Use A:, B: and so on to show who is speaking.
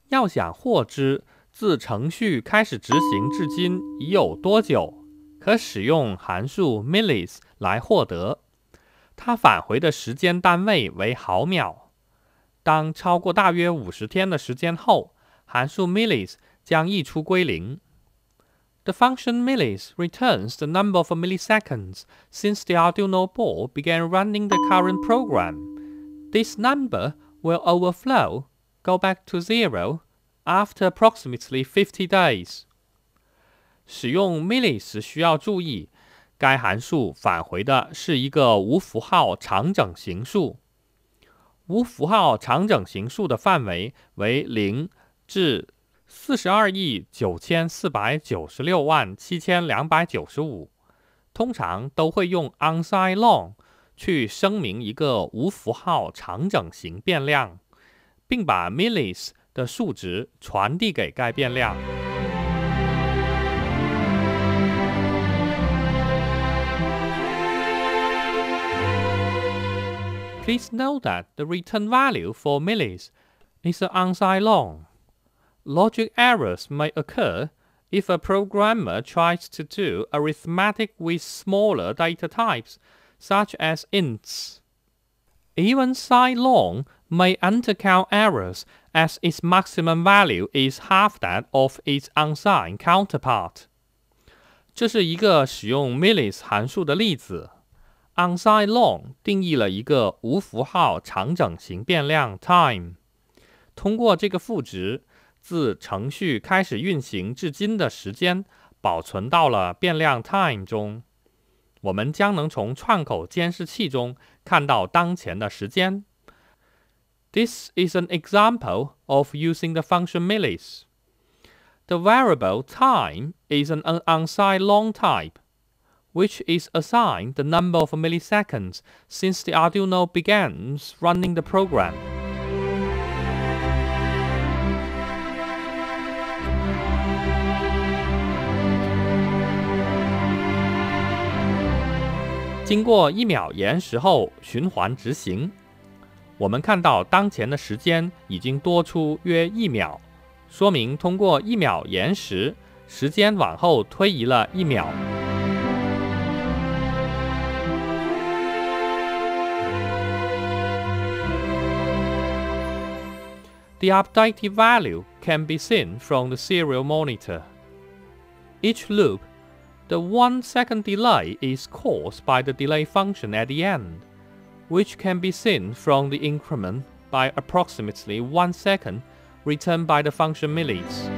A: 要想获知自程序开始执行至今已有多久，可使用函数 millis 来获得。它返回的时间单位为毫秒。当超过大约50天的时间后，函数 millis 将溢出归零。The function millis returns the number of milliseconds since the Arduino board began running the current program. This number will overflow, go back to zero, after approximately 50 days. 使用 millis 需要注意，该函数返回的是一个无符号长整形数。无符号长整形数的范围为0至42,9496,7295，通常都会用 unsigned long 去声明一个无符号长整形变量，并把 millis 的数值传递给该变量。Please note that the return value for millis is an unsigned long. Logic errors may occur if a programmer tries to do arithmetic with smaller data types, such as ints. Even signed long may undercount errors, as its maximum value is half that of its unsigned counterpart. 这是一个使用 millis 函数的例子。Unsigned long 定义了一个无符号长整形变量 time。通过这个赋值，自程序开始运行至今的时间保存到了变量 time 中。我们将能从串口监视器中看到当前的时间。This is an example of using the function millis. The variable time is an unsigned long type, which is assigned the number of milliseconds since the Arduino begins running the program. 经过1秒延时后循环执行，我们看到当前的时间已经多出约1秒，说明通过1秒延时，时间往后推移了1秒。The updated value can be seen from the serial monitor. Each loop, the 1-second delay is caused by the delay function at the end, which can be seen from the increment by approximately 1 second returned by the function millis.